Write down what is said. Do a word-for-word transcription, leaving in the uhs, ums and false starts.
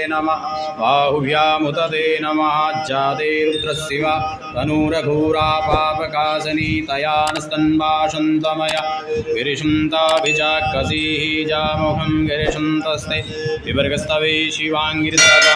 नमः बाहुभ्यामुत ते नमः जाते रुद्रशिव तनूरघोरा पापकासनी तयानस्तन्वाशन्तमया गिरिशन्ताभिजाकसीः जामुखं गिरिशन्तस्ते विवर्गस्तवे शिवाङ्गिरिसदा